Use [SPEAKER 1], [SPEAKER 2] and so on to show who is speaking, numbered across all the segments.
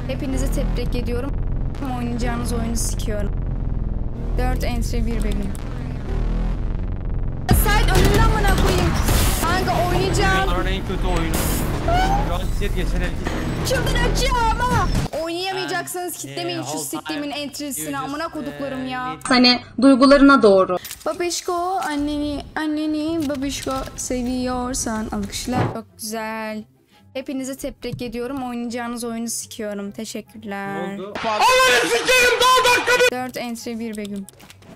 [SPEAKER 1] Hepinizi tebrik ediyorum. Oynayacağınız oyunu sikiyorum. 4 entry 1 Begüm. Side önünden bana koyayım. Kanka oynayacağım.
[SPEAKER 2] Dünyanın en kötü oyunu. Şu an set geçen herkes.
[SPEAKER 1] Çıldıracağım ama. Oynayamayacaksınız, kitlemeyin şu siktimin entry'sini. Amına koduklarım ya.
[SPEAKER 3] Hani duygularına doğru.
[SPEAKER 1] Babişko anneni babişko seviyorsan alkışla. Çok güzel. Hepinizi tebrik ediyorum. Oynayacağınız oyunu sikiyorum. Teşekkürler.
[SPEAKER 2] Ne oldu? Allah'ını sikeyim daha dakika.
[SPEAKER 1] 4 entry 1 Begüm.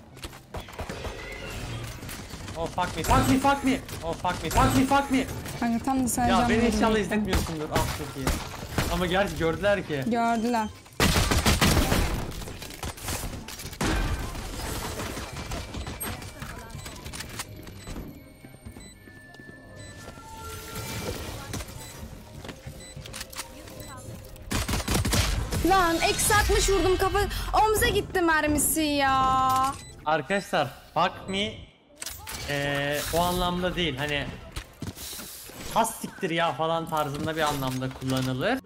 [SPEAKER 2] Oh fuck me, fuck me, fuck me. Oh fuck me, fuck me, fuck me.
[SPEAKER 1] Kanka tam da sen
[SPEAKER 2] Ya
[SPEAKER 1] can
[SPEAKER 2] beni
[SPEAKER 1] verin.
[SPEAKER 2] inşallah izletmiyorsundur. Ah çok iyi. Ama gerçi gördüler ki.
[SPEAKER 1] Gördüler. Lan eksi 60 vurdum kafa. Omuza gitti mermisi ya.
[SPEAKER 2] Arkadaşlar fuck me o anlamda değil hani has siktir ya falan tarzında bir anlamda kullanılır.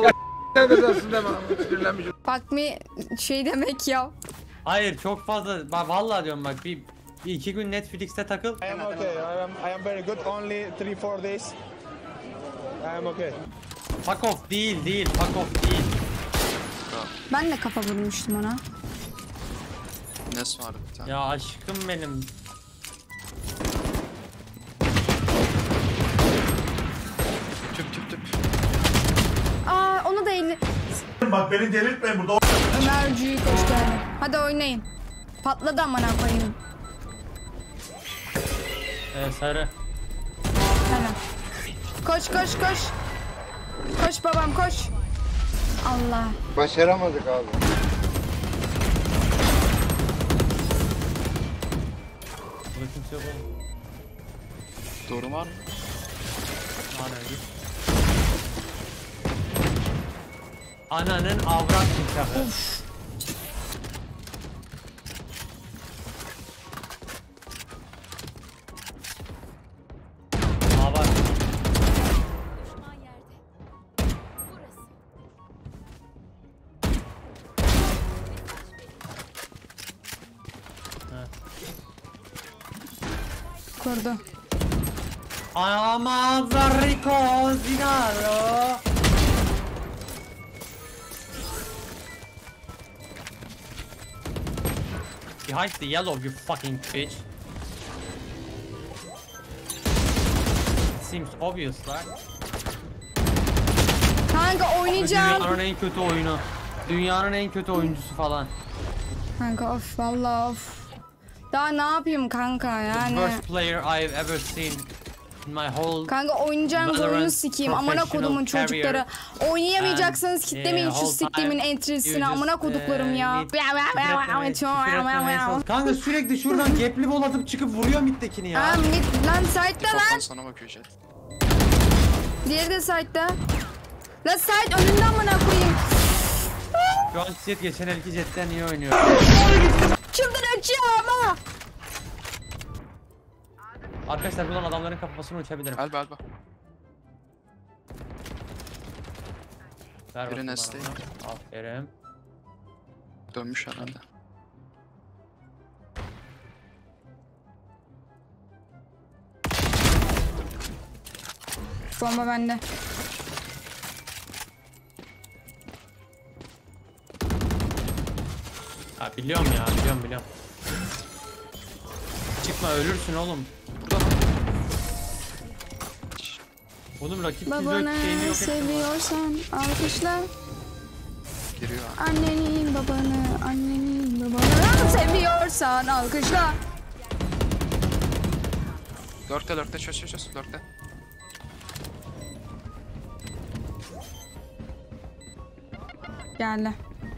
[SPEAKER 1] Bak mi şey demek ya.
[SPEAKER 2] Hayır çok fazla vallahi diyorum bak bir iki gün Netflix'te takıl.
[SPEAKER 4] I am okay. I am very good. Only 3-4 days. I am okay.
[SPEAKER 2] Fuck off değil fuck off değil.
[SPEAKER 1] Ben de kafa vurmuştum ona.
[SPEAKER 5] Nes vardı bir tane.
[SPEAKER 2] Ya aşkım benim.
[SPEAKER 5] Tüp.
[SPEAKER 1] Aa onu da 50.
[SPEAKER 6] Bak beni delirtmeyin burada.
[SPEAKER 1] Ömerciği hoş geldin. Hadi oynayın. Patladı amına koyayım.
[SPEAKER 2] Sarı.
[SPEAKER 1] Hemen. Koş. Koş babam koş. Allah.
[SPEAKER 4] Başaramadık abi.
[SPEAKER 2] Burada kimse yok oğlum.
[SPEAKER 5] Doğru var mı?
[SPEAKER 2] Ananın avrat nikahı. Var.
[SPEAKER 1] Kurdu.
[SPEAKER 2] Rico Zinaro. Behind the yellow, you fucking bitch. It seems obvious, right?
[SPEAKER 1] Kanka oynayacağım.
[SPEAKER 2] Dünyanın en kötü oyunu. Dünyanın en kötü oyuncusu falan.
[SPEAKER 1] Kanka of vallahi of. Daha ne yapayım kanka yani.
[SPEAKER 2] Worst player I've ever seen in my whole.
[SPEAKER 1] Kanka oynayacağınız oyunu
[SPEAKER 2] Valorant
[SPEAKER 1] sikeyim. Amına
[SPEAKER 2] professional
[SPEAKER 1] kodumun
[SPEAKER 2] career.
[SPEAKER 1] çocukları. Oynayamayacaksınız, kitlemeyin şu
[SPEAKER 2] whole
[SPEAKER 1] siktimin
[SPEAKER 2] time
[SPEAKER 1] entry'sini.
[SPEAKER 2] you
[SPEAKER 1] Amına
[SPEAKER 2] just,
[SPEAKER 1] koduklarım ya.
[SPEAKER 2] Kanka sürekli şuradan gapli bol atıp çıkıp vuruyor mid'dekini ya.
[SPEAKER 1] Aa mid lan site'da
[SPEAKER 5] Kafan
[SPEAKER 1] lan.
[SPEAKER 5] sana bakıyor Jet.
[SPEAKER 1] Diğeri de site'da. Lan site önünden bana koyayım.
[SPEAKER 2] Şu an Jet geçen elki Jet'ten iyi oynuyor.
[SPEAKER 1] Çıldıracağım ama.
[SPEAKER 2] Arkadaşlar buradan adamların kafasını uçabilirim.
[SPEAKER 5] Alba.
[SPEAKER 2] Ver
[SPEAKER 5] Biri
[SPEAKER 2] bakayım
[SPEAKER 5] Nesli.
[SPEAKER 2] bana. Aferin.
[SPEAKER 5] Dönmüş herhalde.
[SPEAKER 1] Bomba bende.
[SPEAKER 2] Ha biliyorum ya biliyorum. Çıkma ölürsün oğlum.
[SPEAKER 5] Burada.
[SPEAKER 2] Oğlum rakip
[SPEAKER 1] Babanı
[SPEAKER 2] şeyini yok ettim.
[SPEAKER 1] seviyorsan alkışla.
[SPEAKER 5] Giriyor.
[SPEAKER 1] Annenin babanı seviyorsan alkışla.
[SPEAKER 5] Dörtte çöz. Dörtte.
[SPEAKER 1] Geldi.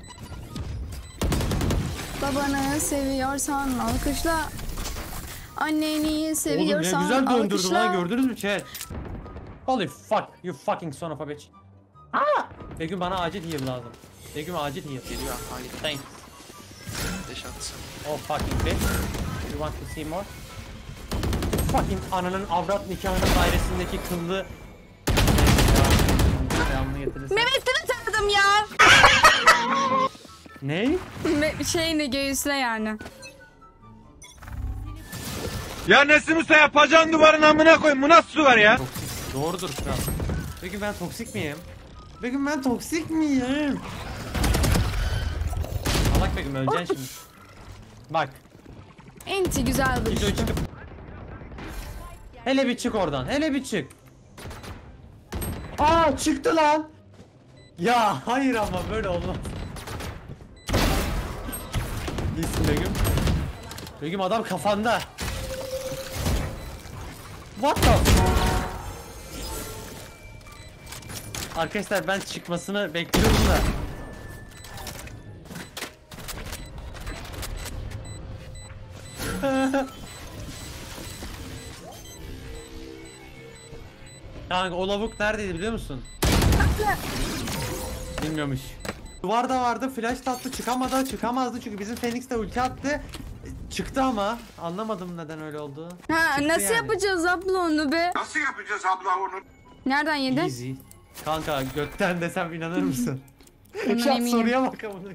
[SPEAKER 1] Babanı seviyorsan alkışla. Anneni
[SPEAKER 2] Oğlum ne
[SPEAKER 1] seviyorsan
[SPEAKER 2] güzel döndürdüm
[SPEAKER 1] alkışla.
[SPEAKER 2] lan gördünüz mü chat? Holy fuck you fucking son of a bitch. Aa! Begüm bana acil heal lazım. Begüm acil heal.
[SPEAKER 5] Geliyor. Hayır.
[SPEAKER 2] Thanks.
[SPEAKER 5] Deş atsın.
[SPEAKER 2] Oh fucking bitch. You want to see more? Fucking ananın avrat nikahının dairesindeki kıllı. Devamını getirirsen.
[SPEAKER 1] Mehmet'in vuramadım ya.
[SPEAKER 2] Ne?
[SPEAKER 1] Şeyine göğüsle yani.
[SPEAKER 7] Ya Nesim Usta yapacaksın duvarın amına koyayım. Bu nasıl su var ya?
[SPEAKER 2] Toksik. Doğrudur kral. Peki ben toksik miyim? Peki ben toksik miyim? Salak Begüm öleceksin şimdi. Bak.
[SPEAKER 1] Enti güzel
[SPEAKER 2] Video
[SPEAKER 1] duruştu.
[SPEAKER 2] çıkıp. Hele bir çık oradan. Hele bir çık. Aa çıktı lan. Ya hayır ama böyle olmaz. İyisin Begüm. Begüm adam kafanda. What the? Arkadaşlar ben çıkmasını bekliyorum da. Kanka o lavuk neredeydi biliyor musun? Bilmiyormuş. Duvarda vardı, flash da attı, çıkamazdı çünkü bizim Phoenix de ulti attı. Çıktı ama anlamadım neden öyle oldu.
[SPEAKER 1] Ha,
[SPEAKER 2] Çıktı
[SPEAKER 1] nasıl
[SPEAKER 2] yani.
[SPEAKER 1] yapacağız abla onu be?
[SPEAKER 6] Nasıl yapacağız abla onu?
[SPEAKER 1] Nereden yedin?
[SPEAKER 2] Easy. Kanka götten desem inanır mısın?
[SPEAKER 1] Bundan
[SPEAKER 2] Şu an
[SPEAKER 1] eminim.
[SPEAKER 2] soruya bak amına.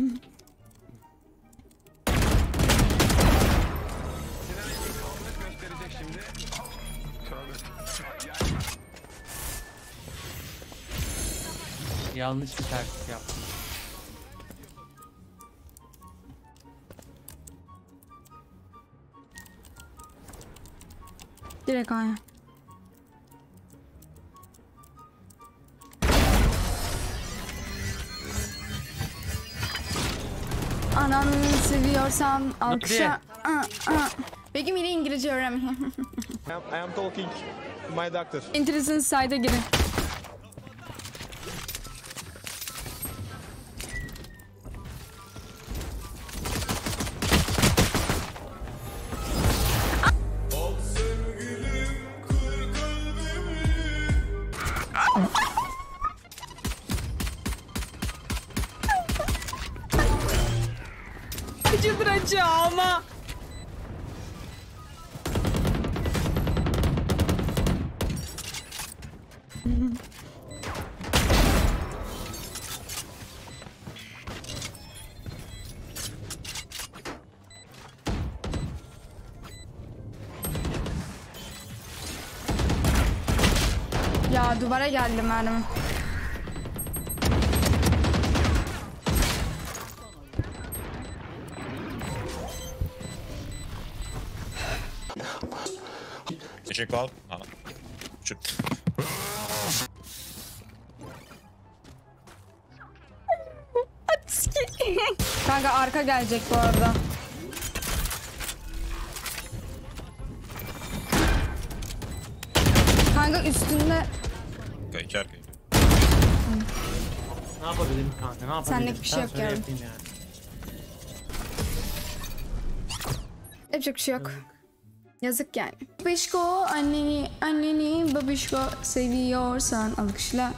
[SPEAKER 2] Yanlış bir taktik yaptım.
[SPEAKER 1] Direkt aynen. Ananı seviyorsan alkışla. Begüm yine İngilizce öğrenmiyor.
[SPEAKER 4] I am talking to my doctor.
[SPEAKER 1] Enteresan site'a girin. Acıdıracağım ama. Ya duvara geldim mermi.
[SPEAKER 8] Did you call? Shoot.
[SPEAKER 1] Kanka arka gelecek bu arada. Kanka üstünde
[SPEAKER 8] Okay, carry.
[SPEAKER 2] Ne yapabilirim kanka? Ne yapabilirim?
[SPEAKER 1] Senlik bir şey
[SPEAKER 2] Sen
[SPEAKER 1] yok
[SPEAKER 2] söyle
[SPEAKER 1] yani.
[SPEAKER 2] yapayım yani.
[SPEAKER 1] yapacak bir şey yok. Yazık yani. Babişko anneni babişko seviyorsan alkışla.